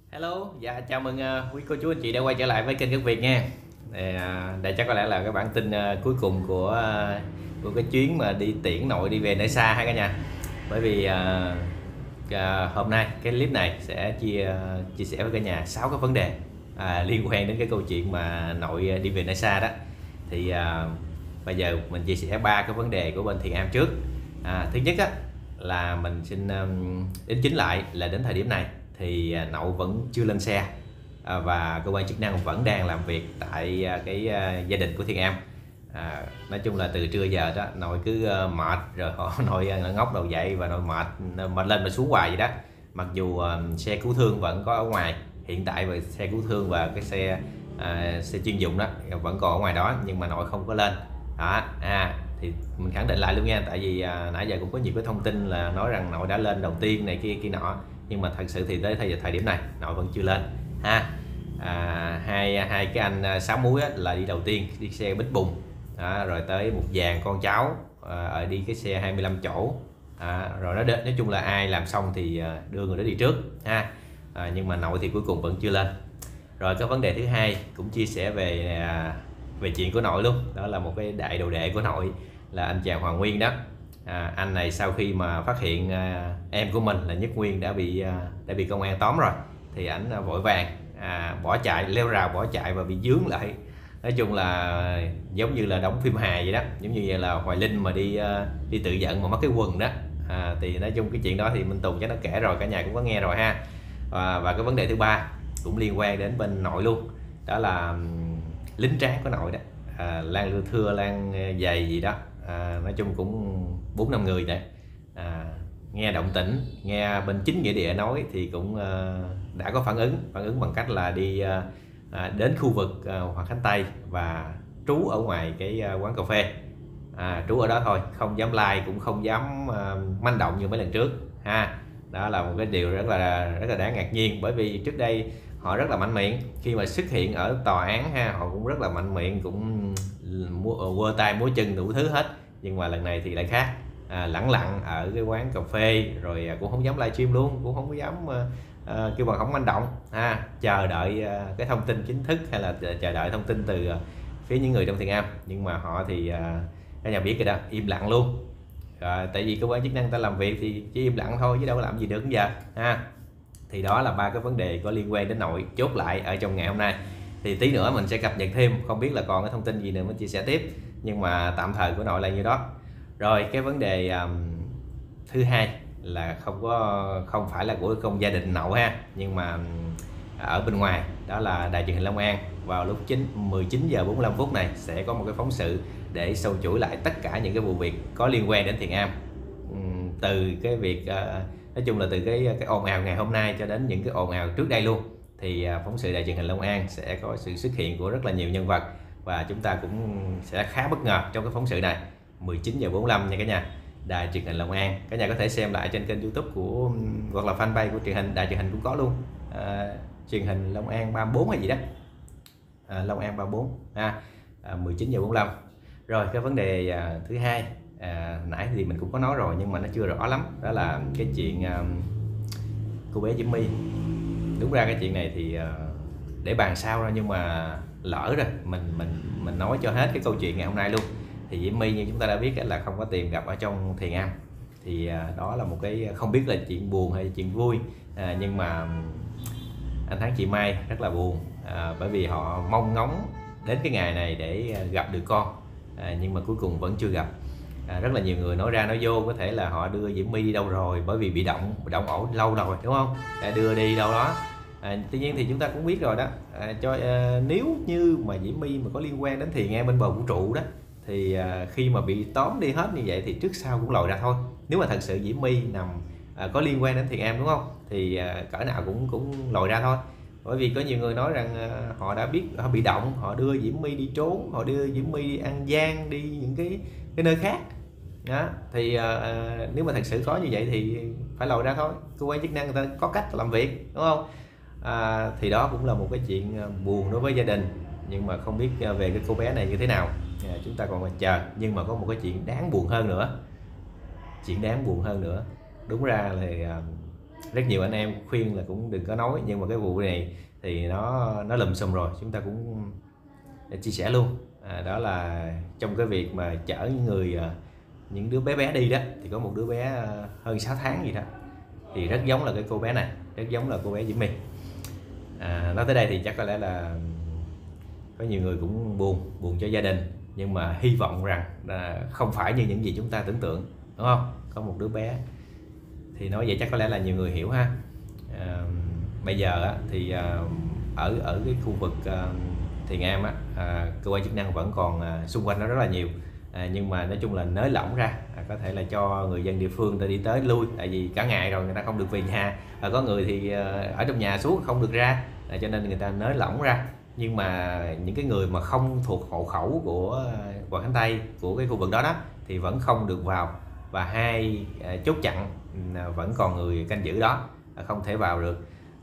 Hello, dạ chào mừng quý cô chú anh chị đã quay trở lại với kênh Gất Việt nha. Đây chắc có lẽ là cái bản tin cuối cùng của cái chuyến mà đi tiễn nội đi về nơi xa ha cả nhà. Bởi vì hôm nay cái clip này sẽ chia sẻ với cả nhà 6 cái vấn đề liên quan đến cái câu chuyện mà nội đi về nơi xa đó. Thì bây giờ mình chia sẻ 3 cái vấn đề của bên Thiện Am trước. Thứ nhất là mình xin đính chính lại là đến thời điểm này thì Nậu vẫn chưa lên xe và cơ quan chức năng vẫn đang làm việc tại cái gia đình của Thiên Am. Nói chung là từ trưa giờ đó nội cứ mệt rồi nội ngóc đầu dậy và nội mệt lên mà xuống hoài vậy đó. Mặc dù xe cứu thương vẫn có ở ngoài, hiện tại về xe cứu thương và cái xe chuyên dụng đó vẫn còn ở ngoài đó, nhưng mà nội không có lên đó. Thì mình khẳng định lại luôn nha, tại vì nãy giờ cũng có nhiều cái thông tin là nói rằng nội đã lên đầu tiên này kia nọ, nhưng mà thật sự thì tới thời điểm này nội vẫn chưa lên ha. Hai cái anh sáu múi là đi đầu tiên, đi xe bít bùng rồi tới một dàn con cháu ở đi cái xe 25 chỗ rồi nói chung là ai làm xong thì đưa người đó đi trước ha. Nhưng mà nội thì cuối cùng vẫn chưa lên. Rồi cái vấn đề thứ hai cũng chia sẻ về chuyện của nội luôn, đó là một cái đại đồ đệ của nội là anh chàng Hoàng Nguyên đó. Anh này sau khi mà phát hiện em của mình là Nhất Nguyên đã bị công an tóm rồi thì ảnh vội vàng bỏ chạy, leo rào bỏ chạy và bị dướng lại. Nói chung là giống như là đóng phim hài vậy đó, giống như vậy là Hoài Linh mà đi tự giận mà mất cái quần đó. Thì nói chung cái chuyện đó thì Minh Tùng chắc nó kể rồi, cả nhà cũng có nghe rồi ha. Và cái vấn đề thứ ba cũng liên quan đến bên nội luôn, đó là lính tráng của nội đó, Lan Lưa Thưa, Lan Dày gì đó. Nói chung cũng 4-5 người đấy. Nghe động tĩnh, nghe bên chính nghĩa địa nói thì cũng đã có phản ứng bằng cách là đi đến khu vực Hoàng Khánh Tây và trú ở ngoài cái quán cà phê. Trú ở đó thôi, không dám like, cũng không dám manh động như mấy lần trước ha. Đó là một cái điều rất là đáng ngạc nhiên, bởi vì trước đây họ rất là mạnh miệng khi mà xuất hiện ở tòa án ha, họ cũng rất là mạnh miệng, cũng quơ tay múa chân đủ thứ hết. Nhưng mà lần này thì lại khác, lẳng lặng ở cái quán cà phê, rồi cũng không dám livestream luôn, cũng không có dám kêu bằng không manh động chờ đợi cái thông tin chính thức, hay là chờ đợi thông tin từ phía những người trong Thiện Am. Nhưng mà họ thì các nhà biết rồi đó, im lặng luôn. Tại vì cơ quan chức năng ta làm việc thì chỉ im lặng thôi chứ đâu có làm gì được bây giờ ha. Thì đó là ba cái vấn đề có liên quan đến nội chốt lại ở trong ngày hôm nay. Thì tí nữa mình sẽ cập nhật thêm, không biết là còn cái thông tin gì nữa mình chia sẻ tiếp, nhưng mà tạm thời của nội là như đó. Rồi cái vấn đề thứ hai là không phải là của công gia đình nội ha, nhưng mà ở bên ngoài, đó là đài truyền hình Long An vào lúc 19 giờ 45 phút này sẽ có một cái phóng sự để sâu chuỗi lại tất cả những cái vụ việc có liên quan đến Thiện Am, từ cái việc nói chung là từ cái ồn ào ngày hôm nay cho đến những cái ồn ào trước đây luôn. Thì phóng sự đài truyền hình Long An sẽ có sự xuất hiện của rất là nhiều nhân vật, và chúng ta cũng sẽ khá bất ngờ trong cái phóng sự này. 19 giờ 45 nha cả nhà, đài truyền hình Long An. Cả nhà có thể xem lại trên kênh YouTube của, hoặc là fanpage của truyền hình, đài truyền hình cũng có luôn, truyền hình Long An 34 hay gì đó, Long An 34 19 giờ 45. Rồi cái vấn đề thứ hai, nãy thì mình cũng có nói rồi nhưng mà nó chưa rõ lắm, đó là cái chuyện cô bé Diễm My. Đúng ra cái chuyện này thì để bàn sau rồi, nhưng mà lỡ rồi mình nói cho hết cái câu chuyện ngày hôm nay luôn. Thì Diễm My như chúng ta đã biết là không có tìm gặp ở trong Thiện Am. Thì đó là một cái không biết là chuyện buồn hay chuyện vui, nhưng mà anh Thắng chị Mai rất là buồn, bởi vì họ mong ngóng đến cái ngày này để gặp được con, nhưng mà cuối cùng vẫn chưa gặp. Rất là nhiều người nói ra nói vô, có thể là họ đưa Diễm My đi đâu rồi, bởi vì bị động ổ lâu rồi đúng không, đã đưa đi đâu đó. Tuy nhiên thì chúng ta cũng biết rồi đó, nếu như mà Diễm My mà có liên quan đến Thiện Am bên bờ vũ trụ đó, thì khi mà bị tóm đi hết như vậy thì trước sau cũng lòi ra thôi. Nếu mà thật sự Diễm My nằm có liên quan đến Thiện Am đúng không, thì cỡ nào cũng lòi ra thôi. Bởi vì có nhiều người nói rằng họ đã biết, họ bị động, họ đưa Diễm My đi trốn, họ đưa Diễm My đi An Giang, đi những cái nơi khác đó. Thì nếu mà thật sự có như vậy thì phải lòi ra thôi, cơ quan chức năng người ta có cách làm việc đúng không. Thì đó cũng là một cái chuyện buồn đối với gia đình, nhưng mà không biết về cái cô bé này như thế nào, chúng ta còn chờ. Nhưng mà có một cái chuyện đáng buồn hơn nữa, đúng ra là rất nhiều anh em khuyên là cũng đừng có nói, nhưng mà cái vụ này thì nó lùm xùm rồi, chúng ta cũng chia sẻ luôn. Đó là trong cái việc mà chở những đứa bé bé đi đó, thì có một đứa bé hơn 6 tháng gì đó, thì rất giống là cái cô bé này, rất giống là cô bé Diễm My. Nói tới đây thì chắc có lẽ là có nhiều người cũng buồn cho gia đình, nhưng mà hy vọng rằng không phải như những gì chúng ta tưởng tượng, đúng không? Có một đứa bé thì nói vậy chắc có lẽ là nhiều người hiểu ha. Bây giờ thì ở cái khu vực Thiền Am cơ quan chức năng vẫn còn xung quanh nó rất là nhiều, nhưng mà nói chung là nới lỏng ra, có thể là cho người dân địa phương ta đi tới lui, tại vì cả ngày rồi người ta không được về nhà, có người thì ở trong nhà suốt không được ra, cho nên người ta nới lỏng ra. Nhưng mà những cái người mà không thuộc hộ khẩu của quận Khánh Tây, của cái khu vực đó thì vẫn không được vào, và 2 chốt chặn vẫn còn người canh giữ đó, không thể vào được.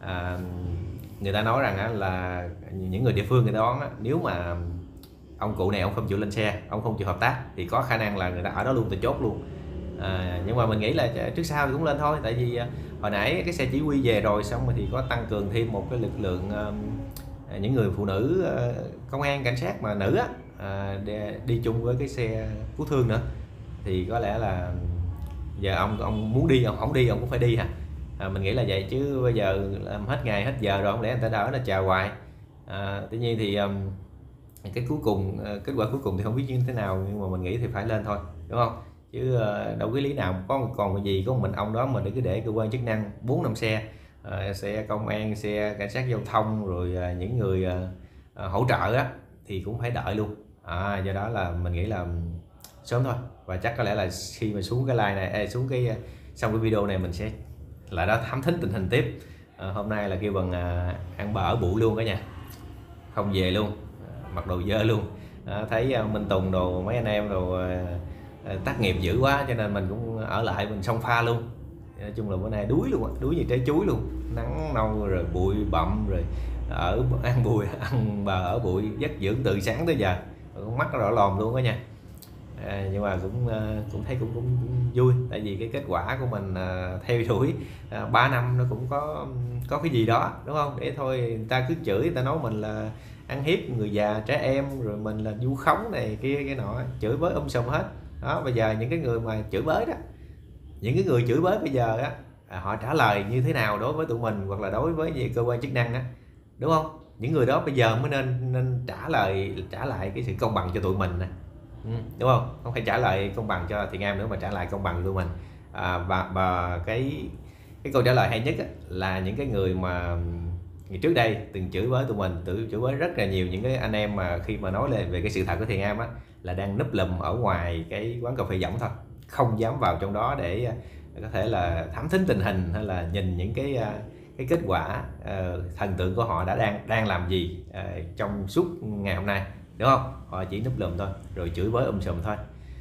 Người ta nói rằng là những người địa phương người ta đoán nếu mà ông cụ này ông không chịu lên xe, ông không chịu hợp tác, thì có khả năng là người ta ở đó luôn, tại chốt luôn. Nhưng mà mình nghĩ là trước sau thì cũng lên thôi, tại vì hồi nãy cái xe chỉ huy về rồi, xong rồi thì có tăng cường thêm một cái lực lượng những người phụ nữ công an cảnh sát mà nữ đi chung với cái xe cứu thương nữa, thì có lẽ là giờ ông muốn đi, ông không đi ông cũng phải đi mình nghĩ là vậy. Chứ bây giờ làm hết ngày hết giờ rồi, không lẽ người ta đỡ là chờ hoài. Tuy nhiên thì cái cuối cùng, kết quả cuối cùng thì không biết như thế nào, nhưng mà mình nghĩ thì phải lên thôi, đúng không? Chứ đâu có lý nào còn cái gì có một mình ông đó mà cứ để cơ quan chức năng 4-5 xe, xe công an, xe cảnh sát giao thông, rồi những người hỗ trợ thì cũng phải đợi luôn. Do đó là mình nghĩ là sớm thôi, và chắc có lẽ là khi mà xuống cái like này, xuống cái xong cái video này, mình sẽ lại đó thám thính tình hình tiếp. Hôm nay là kêu bằng ăn bờ ở bụi luôn cả nhà, không về luôn, mặc đồ dơ luôn. Thấy Minh Tùng đồ mấy anh em đồ tác nghiệp dữ quá, cho nên mình cũng ở lại mình xông pha luôn. Nói chung là bữa nay đuối luôn, đuối như trái chuối luôn, nắng nâu rồi bụi bặm, rồi ăn bờ ở bụi, giấc dưỡng từ sáng tới giờ, con mắt nó đỏ lòm luôn đó nha. Nhưng mà cũng thấy cũng vui, tại vì cái kết quả của mình theo đuổi 3 năm nó cũng có cái gì đó, đúng không? Để thôi người ta cứ chửi, người ta nói mình là ăn hiếp người già trẻ em, rồi mình là vu khống này kia cái nọ, chửi bới sùm hết đó. Bây giờ những cái người mà chửi bới đó, những cái người chửi bới bây giờ họ trả lời như thế nào đối với tụi mình, hoặc là đối với cơ quan chức năng đúng không? Những người đó bây giờ mới nên trả lại cái sự công bằng cho tụi mình đúng không? Không phải trả lại công bằng cho Thiện Am nữa, mà trả lại công bằng cho tụi mình. Và cái câu trả lời hay nhất là những cái người mà trước đây từng chửi bới tụi mình, chửi bới rất là nhiều, những cái anh em mà khi mà nói lên về cái sự thật của Thiện Am là đang núp lùm ở ngoài cái quán cà phê võng thôi, không dám vào trong đó để có thể là thám thính tình hình, hay là nhìn những cái kết quả thần tượng của họ đang làm gì trong suốt ngày hôm nay, đúng không? Họ chỉ núp lùm thôi, rồi chửi bới sùm thôi.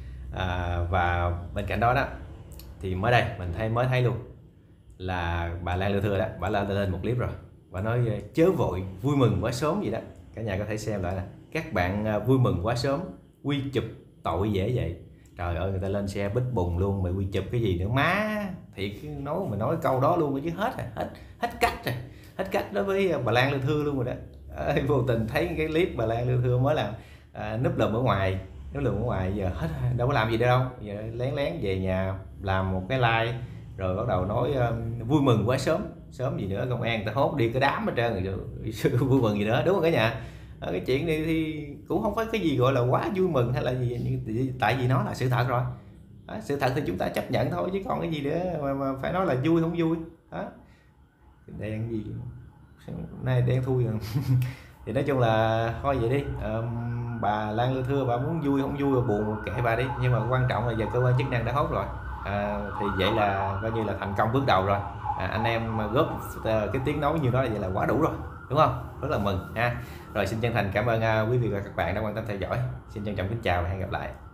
Và bên cạnh đó thì mới đây mình mới thấy luôn là bà Lan Lưa Thưa đó, bà lên một clip rồi, bà nói chớ vội vui mừng quá sớm gì đó, cả nhà có thể xem lại nè. Các bạn vui mừng quá sớm, quy chụp tội dễ vậy. Trời ơi, người ta lên xe bít bùng luôn, mày quy chụp cái gì nữa má, thiệt, mày nói câu đó luôn chứ hết rồi, hết cách đối với bà Lan Lưa Thưa luôn rồi đó. Vô tình thấy cái clip bà Lan Lưa Thưa mới làm núp lùm ở ngoài, giờ hết đâu có làm gì đâu, giờ lén về nhà làm một cái like, rồi bắt đầu nói vui mừng quá sớm gì nữa, công an ta hốt đi cái đám hết trơn rồi, vui mừng gì nữa, đúng không cả nhà? Cái chuyện này thì cũng không phải cái gì gọi là quá vui mừng hay là gì, tại vì nó là sự thật rồi. Sự thật thì chúng ta chấp nhận thôi, chứ còn cái gì nữa mà phải nói là vui không vui đó. Đen gì nay đen thui rồi. Thì nói chung là thôi vậy đi. Bà Lan Lưa Thưa bà muốn vui không vui, buồn kệ bà đi, nhưng mà quan trọng là giờ cơ quan chức năng đã hốt rồi. Thì vậy là coi như là thành công bước đầu rồi. Anh em góp cái tiếng nói như đó là vậy là quá đủ rồi, đúng không? Rất là mừng ha. Rồi xin chân thành cảm ơn quý vị và các bạn đã quan tâm theo dõi. Xin trân trọng kính chào và hẹn gặp lại.